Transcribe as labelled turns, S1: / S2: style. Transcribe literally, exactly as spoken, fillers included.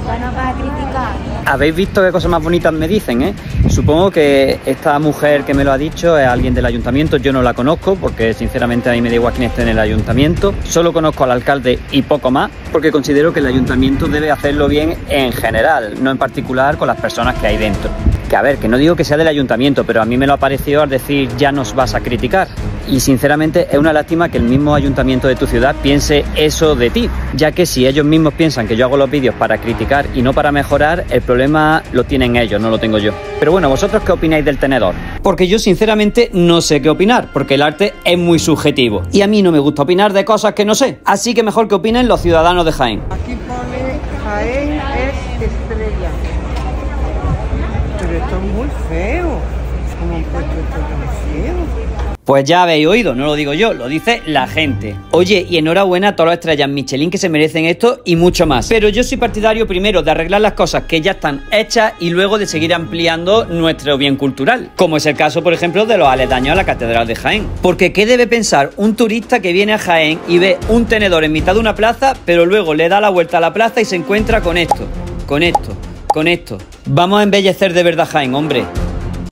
S1: Ya nos vas a criticar.
S2: ¿Habéis visto qué cosas más bonitas me dicen, eh? Supongo que esta mujer que me lo ha dicho es alguien del ayuntamiento. Yo no la conozco porque sinceramente a mí me da igual quién esté en el ayuntamiento. Solo conozco al alcalde y poco más porque considero que el ayuntamiento debe hacerlo bien en general, no en particular con las personas que hay dentro. Que a ver, que no digo que sea del ayuntamiento, pero a mí me lo ha parecido al decir ya nos vas a criticar. Y sinceramente es una lástima que el mismo ayuntamiento de tu ciudad piense eso de ti, ya que si ellos mismos piensan que yo hago los vídeos para criticar y no para mejorar, el problema lo tienen ellos, no lo tengo yo. Pero bueno, ¿vosotros qué opináis del tenedor? Porque yo sinceramente no sé qué opinar, porque el arte es muy subjetivo y a mí no me gusta opinar de cosas que no sé, así que mejor que opinen los ciudadanos de Jaén.
S3: Aquí pone Jaén es estrella. Pero esto es muy feo. ¿Cómo han puesto esto tan feo?
S2: Pues ya habéis oído, no lo digo yo, lo dice la gente. Oye, y enhorabuena a todas las estrellas Michelin que se merecen esto y mucho más. Pero yo soy partidario primero de arreglar las cosas que ya están hechas y luego de seguir ampliando nuestro bien cultural. Como es el caso, por ejemplo, de los aledaños a la Catedral de Jaén. Porque ¿qué debe pensar un turista que viene a Jaén y ve un tenedor en mitad de una plaza, pero luego le da la vuelta a la plaza y se encuentra con esto, con esto, con esto? Vamos a embellecer de verdad Jaén, hombre.